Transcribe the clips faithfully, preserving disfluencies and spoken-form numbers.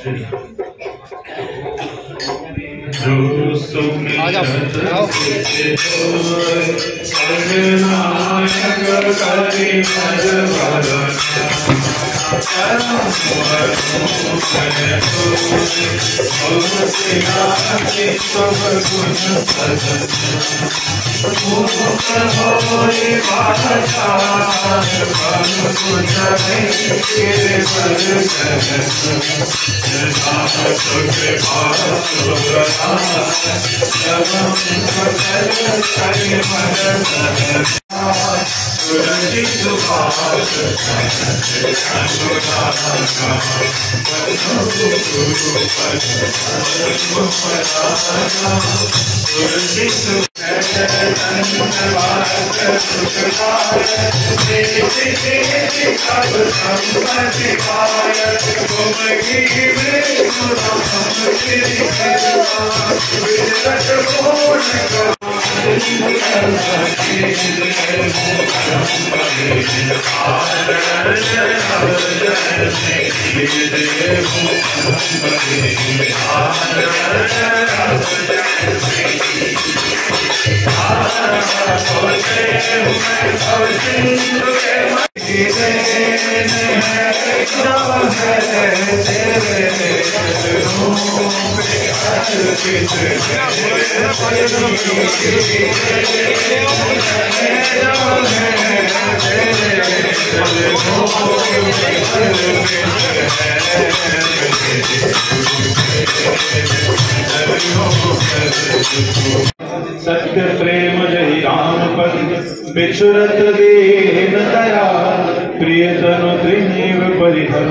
सत्य प्रेम जहि राम पद बिछुरत दीन दया प्रिय तनु त्रिनीव परिहर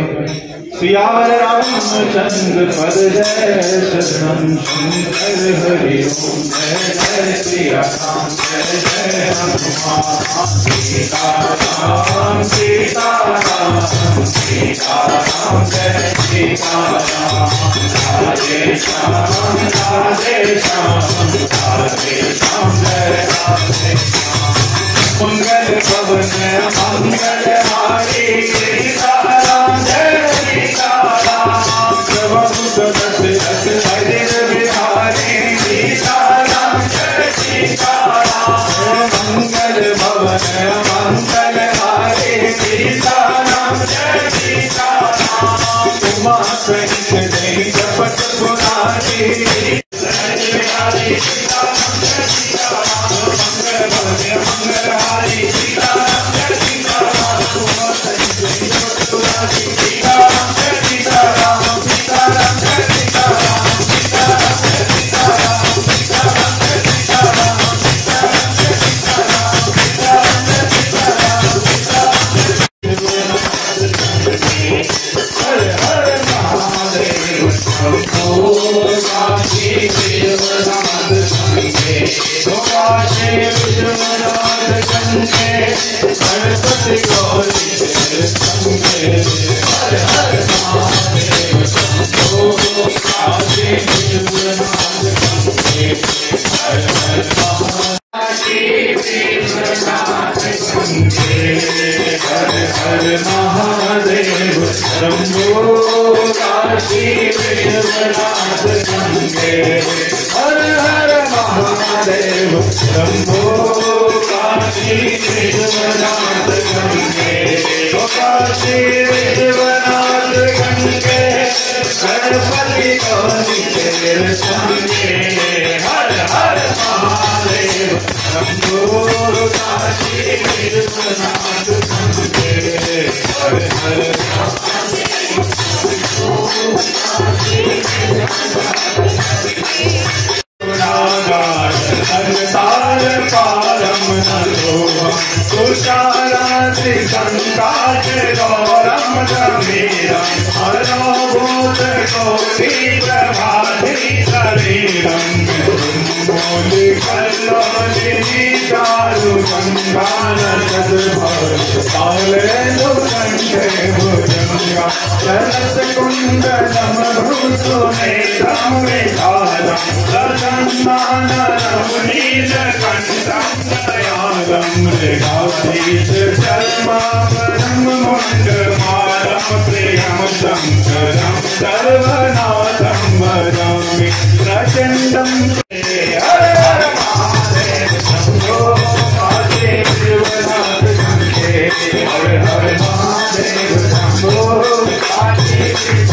सियावर रामचंद्र पद जय शरणम शंकर हरि ओम जय जय सिया राम जय जय हनुमान सीता राम सीता राम सीता राम जय सीता राम राधे श्याम राधे श्याम राधे श्याम जय राधे श्याम मंगल भवन मंगल हारी सीता राम जय सीता राम प्रभु दशरथ हरिर बिहारी सीता राम जय सीता राम मंगल भवन मंगल हारी सीता राम जय सीता राम उमा सहित नहीं जपत पुरारी बिहारी सीता राम जय सीता राम मंगल भवन मंगल हारी सीता राम जय सीता राम उमा सहित नहीं जपत पुरारी सीता राम जय सीता राम सीता राम जय सीता राम सीता राम जय सीता राम सीता राम जय सीता राम सीता राम जय सीता राम सीता राम जय सीता राम सीता राम हर हर महादेव शंभो काशी विश्वनाथ गंगे काशी विश्वनाथ गंगे गणपति गौरी गंगे हर हर महादेव शंभो काशी विश्वनाथ गंगे हर हर काशी विश्वनाथ गंगे हर हर महादेव शंभो काशी विश्वनाथ गंगे हर हर महादेव शंभो काशी विश्वनाथ गंगे काशी विश्वनाथ गंगे गणपति गौरी संगे हर हर महादेव शंभो काशी विश्वनाथ गंगे हर हर तार पारम नरोहम तुषाराति संकाश गौरम गंभीरम हरोभूत कोटि प्रभाति शरीरम मूलि कल्लोलिनी चारु गंगान सद्भर्ष कालेन्दु कंठे भुजंगा चलत कुंडलम भूषुमेतम विशालम लसन्नानरं नीलकण्ठं दयालं मृगाधीश चर्माभरणं मुण्डमालं प्रियं शङ्करम् सर्वनाथं भजामि प्रचण्डं हर हर महादेव शम्भो काशीनाथ शम्भे हर हर महादेव शम्भो काशी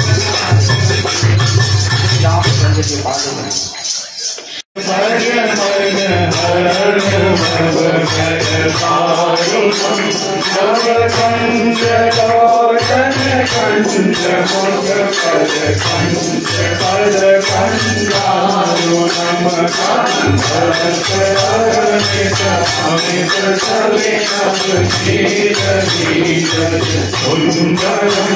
मर्ग मर्ग हर कंज लोचन कंज मुख पद कंज पद कंजारु नम कंज अमित अमित सवे नव शील शील सुंदरम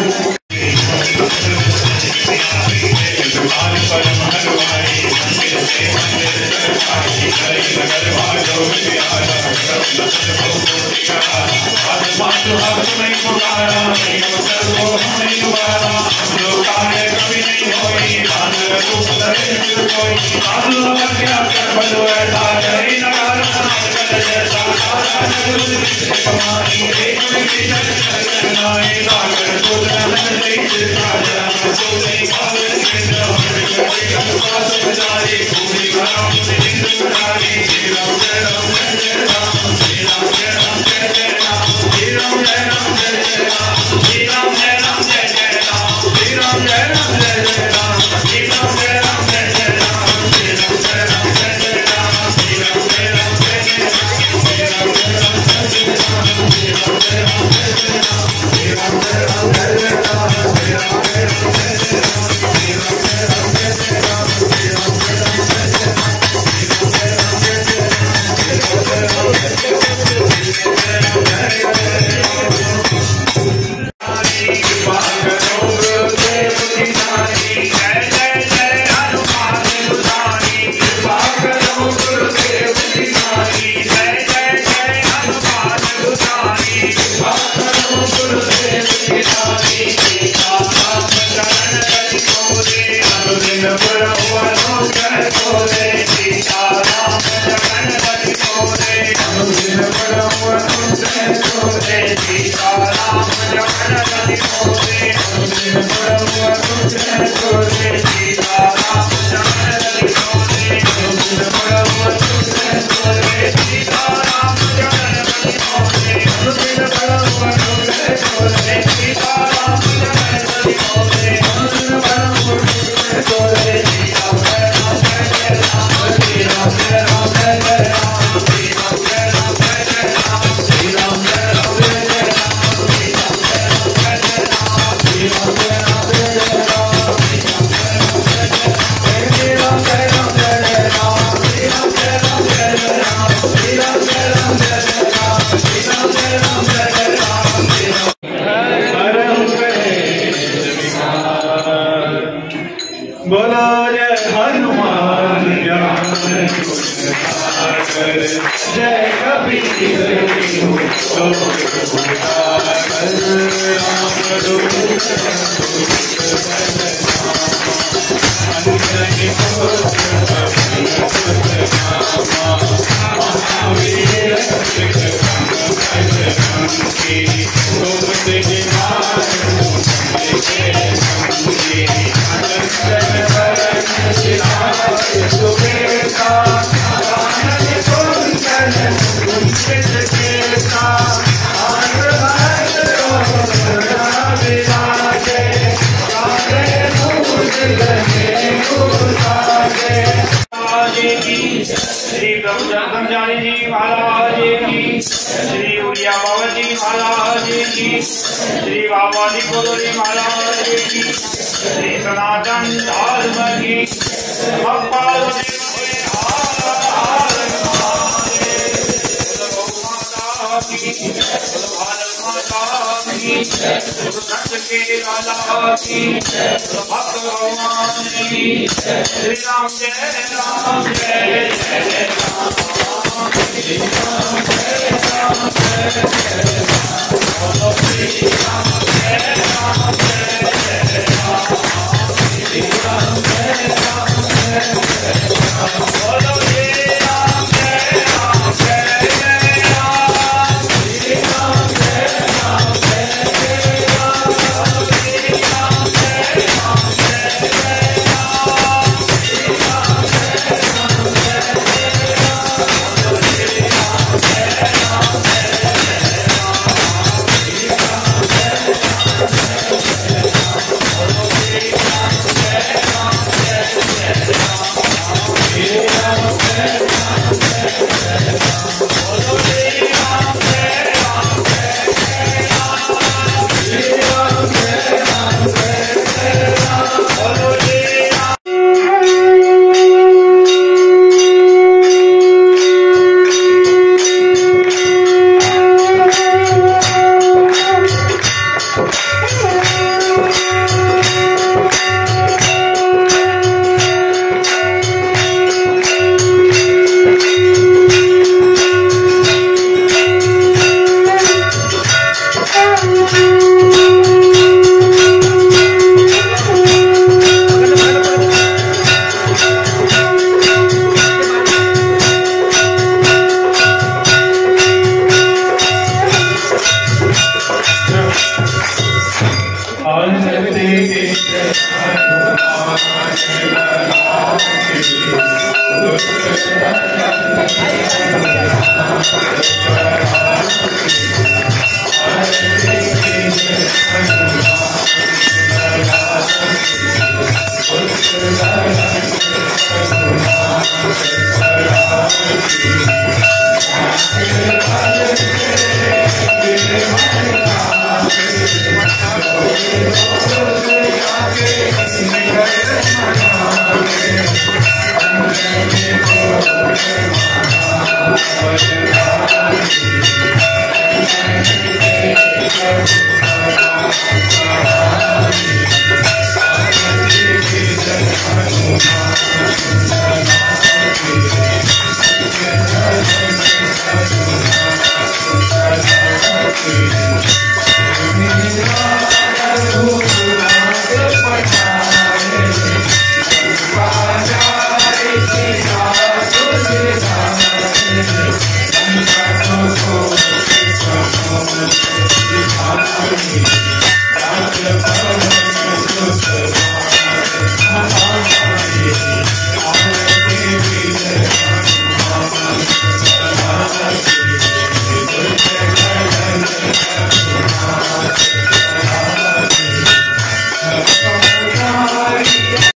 श्री बाबा जी कोदरी महाराज की, श्री सनातन धर्म की, पार्वती के लाला की, भक्त भगवान की, श्री राम जय राम जय जय राम, श्री राम जय राम जय जय राम, श्री राम जय राम जय जय राम, श्री राम जय राम जय जय राम, बोलो श्री राम जय राम जय जय राम, श्री राम जय राम जय जय राम, श्री राम जय राम Thank you.